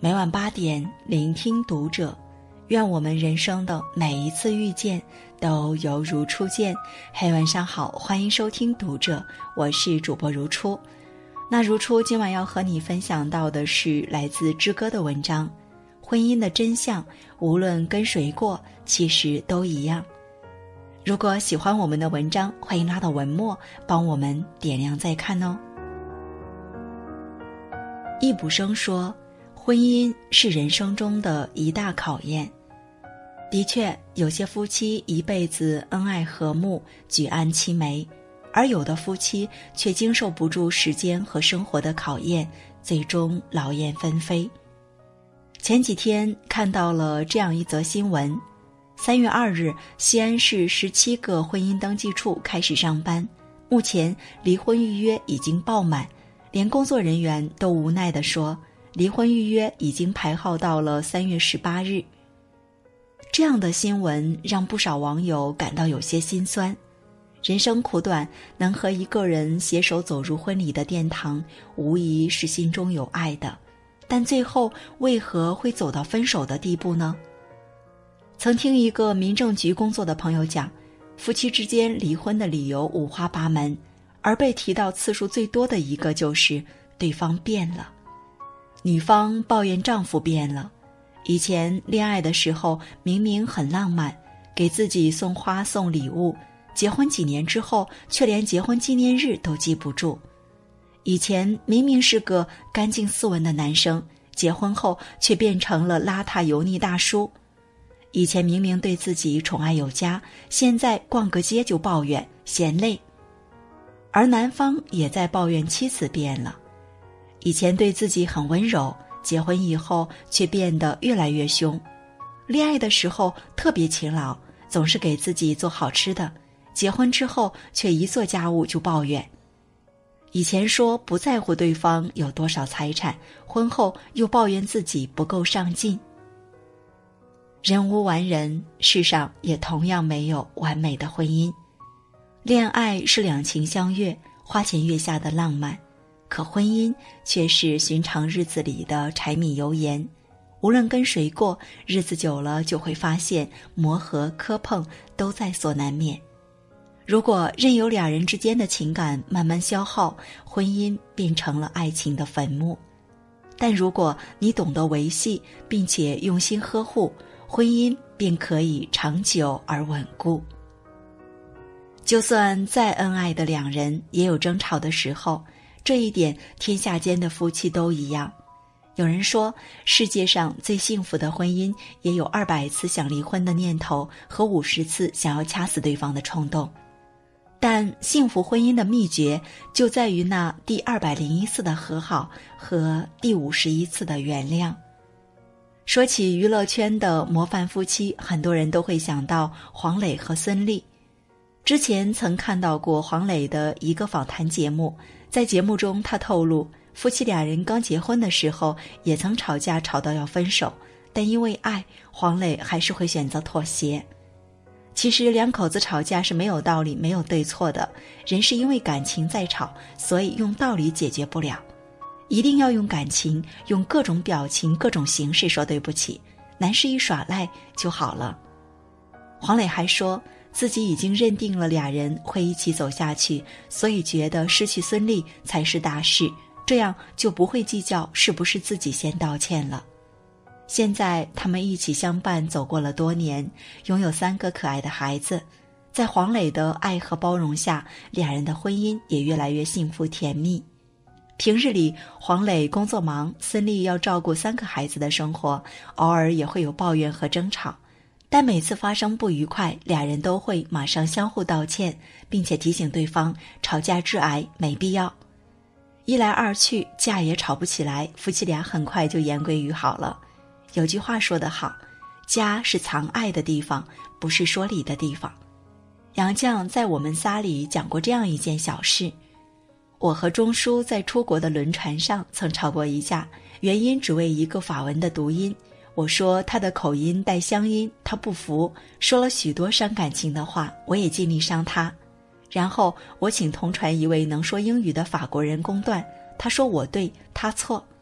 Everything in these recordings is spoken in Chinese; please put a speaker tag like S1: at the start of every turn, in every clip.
S1: 每晚8点，聆听读者。愿我们人生的每一次遇见都犹如初见。嘿，晚上好，欢迎收听读者，我是主播如初。那如初今晚要和你分享到的是来自之歌的文章，婚姻的真相，无论跟谁过，其实都一样。如果喜欢我们的文章，欢迎拉到文末帮我们点亮再看哦。易卜生说，婚姻是人生中的一大考验。的确，有些夫妻一辈子恩爱和睦，举案齐眉，而有的夫妻却经受不住时间和生活的考验，最终劳燕分飞。前几天看到了这样一则新闻，3月2日，西安市17个婚姻登记处开始上班，目前离婚预约已经爆满，连工作人员都无奈地说，离婚预约已经排号到了3月18日。这样的新闻让不少网友感到有些心酸。人生苦短，能和一个人携手走入婚礼的殿堂，无疑是心中有爱的，但最后为何会走到分手的地步呢？曾听一个民政局工作的朋友讲，夫妻之间离婚的理由五花八门，而被提到次数最多的一个就是对方变了。女方抱怨丈夫变了，以前恋爱的时候明明很浪漫，给自己送花送礼物，结婚几年之后却连结婚纪念日都记不住。以前明明是个干净斯文的男生，结婚后却变成了邋遢油腻大叔。以前明明对自己宠爱有加，现在逛个街就抱怨嫌累。而男方也在抱怨妻子变了，以前对自己很温柔，结婚以后却变得越来越凶。恋爱的时候特别勤劳，总是给自己做好吃的，结婚之后却一做家务就抱怨。以前说不在乎对方有多少财产，婚后又抱怨自己不够上进。人无完人，世上也同样没有完美的婚姻。恋爱是两情相悦，花前月下的浪漫，可婚姻却是寻常日子里的柴米油盐。无论跟谁过，日子久了就会发现磨合磕碰都在所难免。如果任由两人之间的情感慢慢消耗，婚姻变成了爱情的坟墓。但如果你懂得维系并且用心呵护，婚姻便可以长久而稳固。就算再恩爱的两人也有争吵的时候，这一点天下间的夫妻都一样。有人说，世界上最幸福的婚姻也有200次想离婚的念头和50次想要掐死对方的冲动。但幸福婚姻的秘诀就在于那第201次的和好和第51次的原谅。说起娱乐圈的模范夫妻，很多人都会想到黄磊和孙俪。之前曾看到过黄磊的一个访谈节目，在节目中他透露，夫妻俩人刚结婚的时候也曾吵架，吵到要分手，但因为爱，黄磊还是会选择妥协。其实两口子吵架是没有道理，没有对错的，人是因为感情在吵，所以用道理解决不了，一定要用感情，用各种表情各种形式说对不起，男士一耍赖就好了。黄磊还说自己已经认定了俩人会一起走下去，所以觉得失去孙俪才是大事，这样就不会计较是不是自己先道歉了。现在他们一起相伴走过了多年，拥有3个可爱的孩子，在黄磊的爱和包容下，俩人的婚姻也越来越幸福甜蜜。平日里黄磊工作忙，孙俪要照顾3个孩子的生活，偶尔也会有抱怨和争吵，但每次发生不愉快，俩人都会马上相互道歉，并且提醒对方吵架致癌，没必要。一来二去，架也吵不起来，夫妻俩很快就言归于好了。有句话说得好，家是藏爱的地方，不是说理的地方。杨绛在我们仨里讲过这样一件小事，我和钟书在出国的轮船上曾吵过一架，原因只为一个法文的读音。我说他的口音带乡音，他不服，说了许多伤感情的话，我也尽力伤他。然后我请同船一位能说英语的法国人公断，他说我对，他错。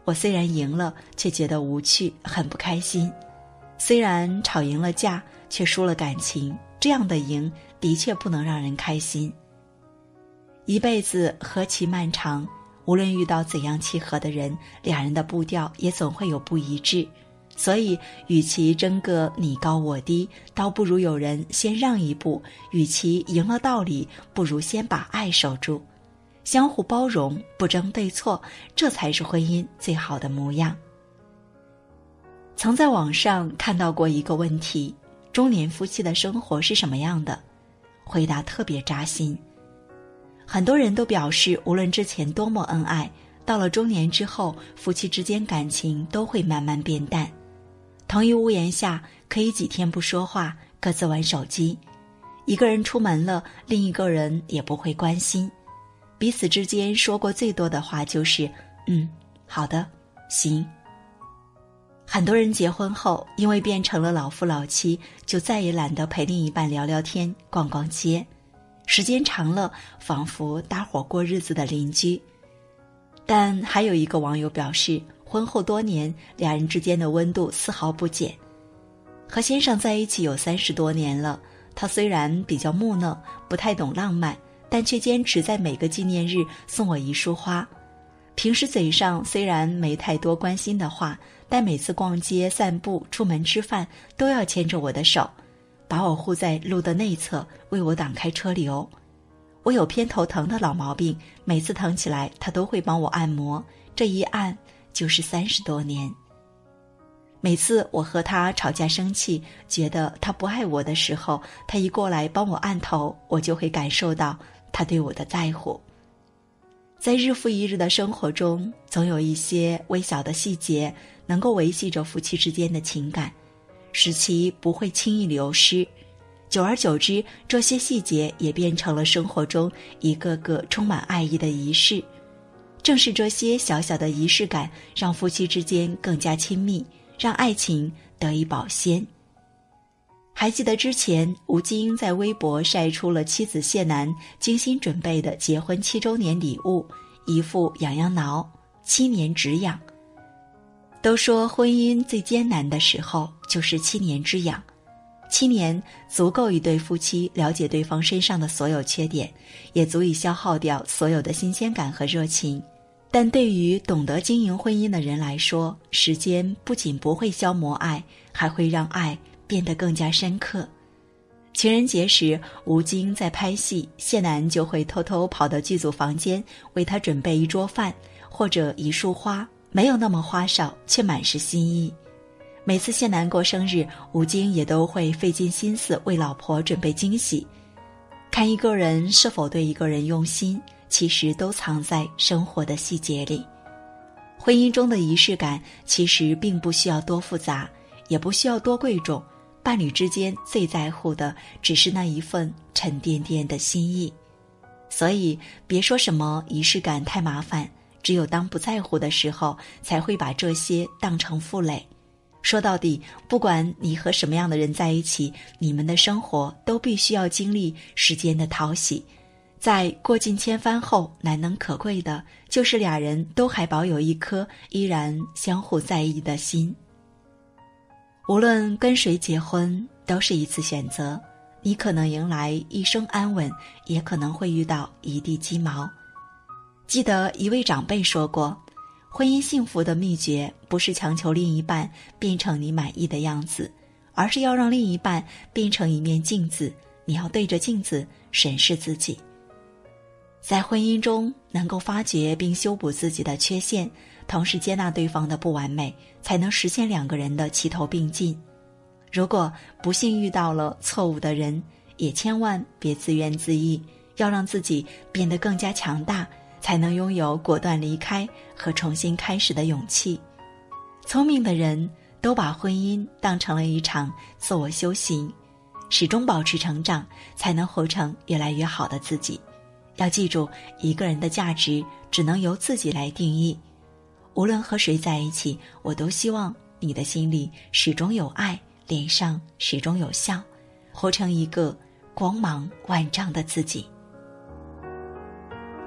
S1: 我虽然赢了，却觉得无趣，很不开心。虽然吵赢了架，却输了感情，这样的赢的确不能让人开心。一辈子何其漫长，无论遇到怎样契合的人，两人的步调也总会有不一致。所以与其争个你高我低，倒不如有人先让一步，与其赢了道理，不如先把爱守住。相互包容，不争对错，这才是婚姻最好的模样。曾在网上看到过一个问题，中年夫妻的生活是什么样的？回答特别扎心。很多人都表示，无论之前多么恩爱，到了中年之后，夫妻之间感情都会慢慢变淡。同一屋檐下，可以几天不说话，各自玩手机。一个人出门了，另一个人也不会关心。彼此之间说过最多的话就是好的，行。很多人结婚后，因为变成了老夫老妻，就再也懒得陪另一半聊聊天、逛逛街。时间长了，仿佛搭伙过日子的邻居。但还有一个网友表示，婚后多年，两人之间的温度丝毫不减。和先生在一起有30多年了，他虽然比较木讷，不太懂浪漫，但却坚持在每个纪念日送我一束花。平时嘴上虽然没太多关心的话，但每次逛街、散步、出门吃饭都要牵着我的手，把我护在路的内侧，为我挡开车流。我有偏头疼的老毛病，每次疼起来他都会帮我按摩，这一按就是30多年。每次我和他吵架生气，觉得他不爱我的时候，他一过来帮我按头，我就会感受到他对我的在乎。在日复一日的生活中，总有一些微小的细节能够维系着夫妻之间的情感，使其不会轻易流失。久而久之，这些细节也变成了生活中一个个充满爱意的仪式。正是这些小小的仪式感，让夫妻之间更加亲密，让爱情得以保鲜。还记得之前吴京在微博晒出了妻子谢楠精心准备的结婚7周年礼物，一副痒痒挠，7年止痒。都说婚姻最艰难的时候就是7年之痒，7年足够一对夫妻了解对方身上的所有缺点，也足以消耗掉所有的新鲜感和热情。但对于懂得经营婚姻的人来说，时间不仅不会消磨爱，还会让爱变得更加深刻。情人节时，吴京在拍戏，谢楠就会偷偷跑到剧组房间，为他准备一桌饭或者一束花，没有那么花哨，却满是心意。每次谢楠过生日，吴京也都会费尽心思为老婆准备惊喜。看一个人是否对一个人用心，其实都藏在生活的细节里。婚姻中的仪式感其实并不需要多复杂，也不需要多贵重，伴侣之间最在乎的只是那一份沉甸甸的心意。所以别说什么仪式感太麻烦，只有当不在乎的时候，才会把这些当成负累。说到底，不管你和什么样的人在一起，你们的生活都必须要经历时间的淘洗。在过尽千帆后，难能可贵的就是俩人都还保有一颗依然相互在意的心。无论跟谁结婚，都是一次选择。你可能迎来一生安稳，也可能会遇到一地鸡毛。记得一位长辈说过，婚姻幸福的秘诀不是强求另一半变成你满意的样子，而是要让另一半变成一面镜子，你要对着镜子审视自己。在婚姻中能够发掘并修补自己的缺陷，同时接纳对方的不完美，才能实现两个人的齐头并进。如果不幸遇到了错误的人，也千万别自怨自艾，要让自己变得更加强大，才能拥有果断离开和重新开始的勇气。聪明的人都把婚姻当成了一场自我修行，始终保持成长，才能活成越来越好的自己。要记住，一个人的价值只能由自己来定义。无论和谁在一起，我都希望你的心里始终有爱，脸上始终有笑，活成一个光芒万丈的自己。好，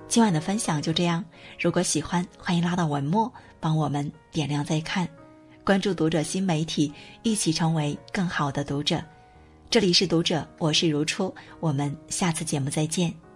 S1: 今晚的分享就这样，如果喜欢，欢迎拉到文末帮我们点亮再看，关注读者新媒体，一起成为更好的读者。这里是读者，我是如初，我们下次节目再见。